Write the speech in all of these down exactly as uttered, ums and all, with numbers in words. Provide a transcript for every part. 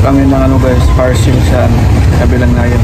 kami ng ano guys, parcel sa kabilang layan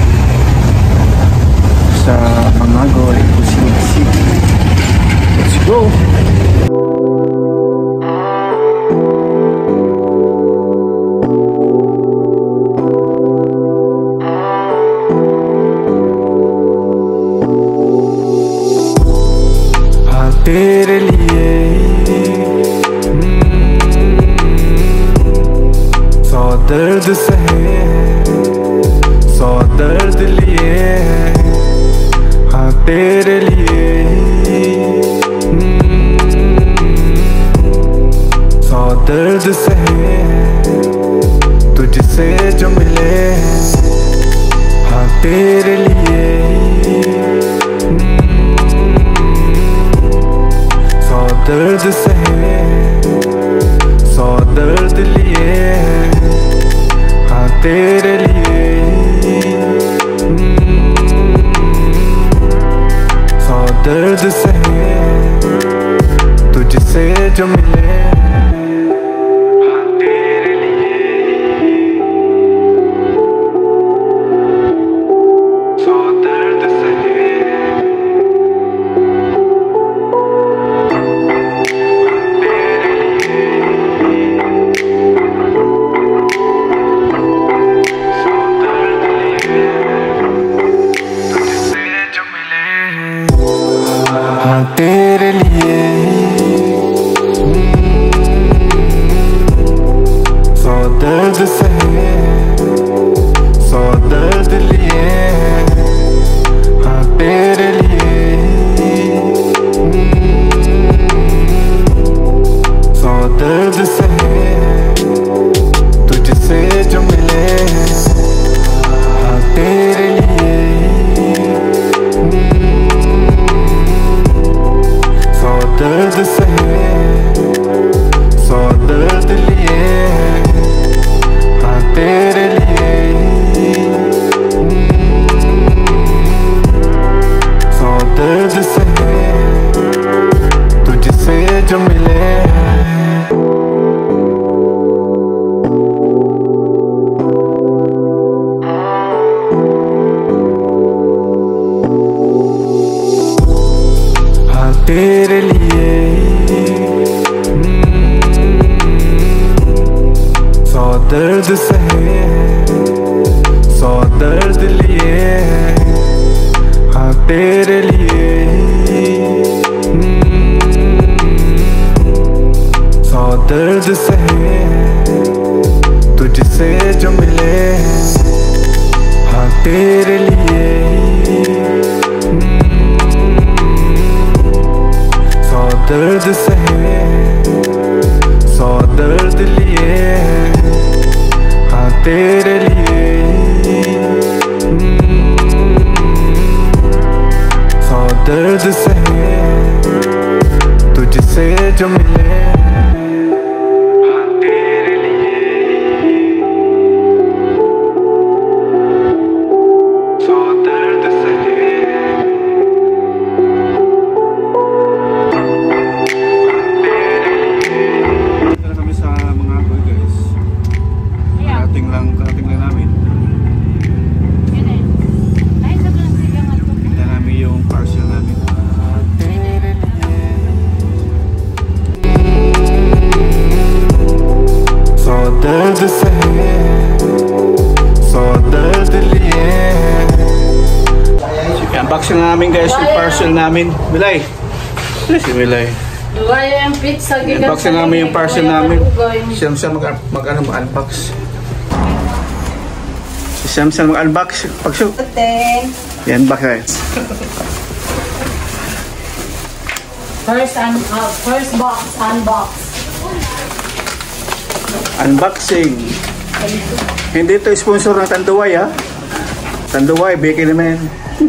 sa Mangagoy, Pusilig City. Let's go! हाँ तेरे लिए सौ दर्द सहे सौ दर्द लिए हाँ तेरे लिए सौ दर्द सहे तुझसे जो मिले हाँ तेरे लिए सौ दर्द सहे सौ दर्द लिए हाँ तेरे लिए सौ दर्द सहे तुझसे जो मिले हाँ तेरे लिए सौ दर्द सहे हाँ तेरे लिए सौ दर्द सहे सौ दर्द लिए हाँ तेरे लिए सौ दर्द सहे तुझसे जो मिले हाँ तेरे लिए दर्द सहे सौ दर्द लिए हाँ तेरे लिए सौ दर्द सहे तुझसे जो मिले हाँ तेरे लिए सौ दर्द सहे सौ दर्द लिए हाँ तेरे लिए सौ दर्द सहे तुझसे जो मिले हाँ तेरे लिए सौ दर्द सहे सौ दर्द लिए हाँ तेरे लिए सौ दर्द सहे तुझसे जो मिले हाँ तेरे लिए सौ दर्द सहे दर्द सहे सौ दर्द लिए unboxing namin guys yung parcel namin. Milay si Milay Dua yung pizza unboxing namin yung parcel namin. Si Samson mag, mag, ano, mag-unbox si Samson mag-unbox pagshow yan unbox guys. First, un uh, first box unbox unboxing. Hindi ito sponsor ng Tanduay ha. Tanduay, beke naman.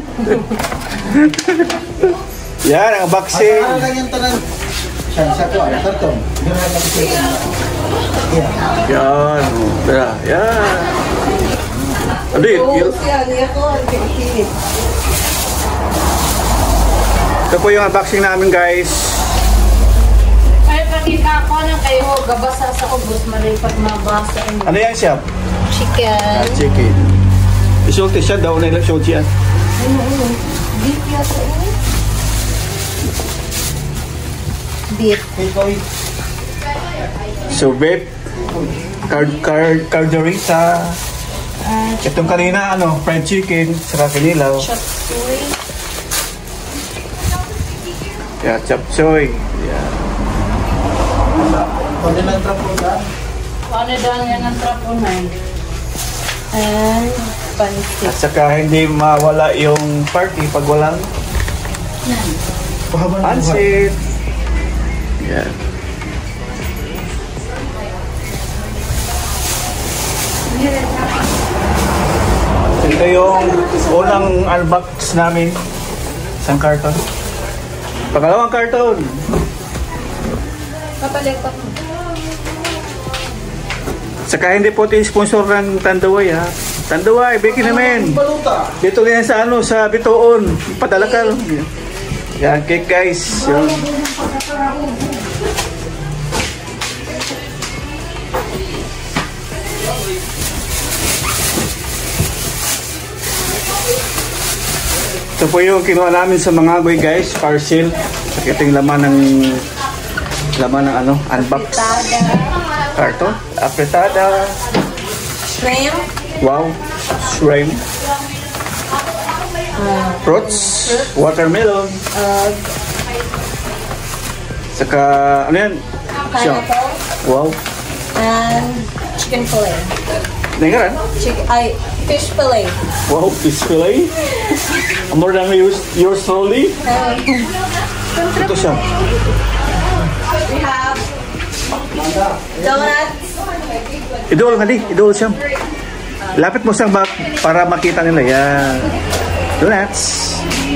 Yan, ang unboxing. Yan. Tara, yan. Ano yun? Ito po yung unboxing namin guys. Ay, Ika ko lang kayo gabasa sa ubos malipat mabasa. Ano yan siya? Chicken. Ah, chicken. Isulti siya daw na ilang sulti yan. Ano, ano? Beef yata yun? Beef. So, beef, card, card, carderita. Uh, Itong kanina, ano, fried chicken, saka kinilaw. chop suey. Yeah, chop suey. Yeah. Paano daw yan ang trapunay? And pancit. At saka hindi mawala yung party pag walang pancit. Yeah. Ito yung unang unbox namin. Isang karton. Pangalawang karton. Kapalit ako. Saka hindi po ito sponsor ng Tandaway ha. Tandaway, biki namin. Dito yan sa ano, sa Bitoon. Padala ka. Yan, cake guys. Yun. Ito po yung kinuha namin sa mga boy guys, parcel. Ito yung laman ng laman ng ano, unbox. Karton, apretada. Shrimp. Wow, shrimp. Fruits, watermelon. Uh, Saka, ano yan? Siya. pineapple. Wow. And chicken fillet. Nengaran? Chicken, ay, fish fillet. Wow, fish fillet. More than yours, yours slowly. Um, Ito siya. we have donuts. Idol, hali. Idol siya. Lapit mo sa back para makita nila. Yan. Donuts.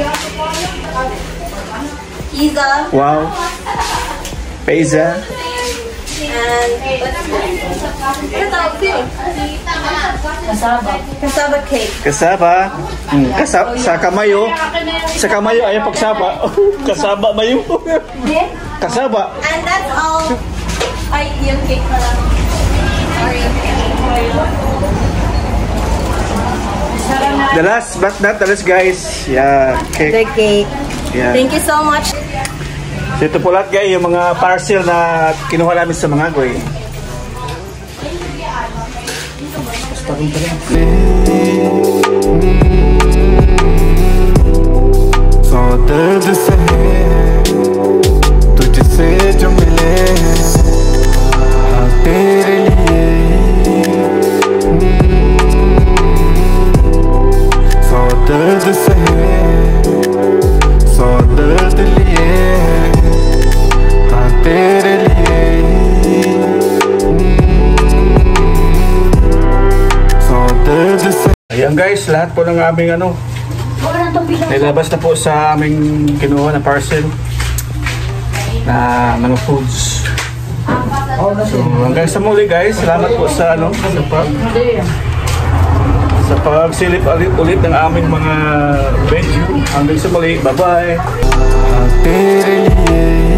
Pizza. Wow. Pizza. And what's this? Ano tawag din? Kasaba. Kasaba cake. Kasaba. Hmm, kasaba. Sa kamayo. Sa kamayo ayaw pagsaba. Kasaba mayo. Kasaba. And that's all. Ay, yung cake pala. Sorry. The last but not the least guys. Yeah. The Cake. cake. Yeah. Thank you so much. So ito po lahat guys, yung mga parcel na kinuha namin sa mga goy. सौ दर्द से तुझसे जो मिले हाँ तेरे लिए सौ दर्द से सौ दर्द लिए हाँ तेरे लिए सौ दर्द से Ayan guys, lahat po ng aming ano nilabas na po sa aming kinuha na parcel na mga foods. So hanggang sa muli guys, salamat po sa ano sa pag sa pagsilip ulit, ulit ng aming mga video. Hanggang sa muli, bye bye. हाँ तेरे लिए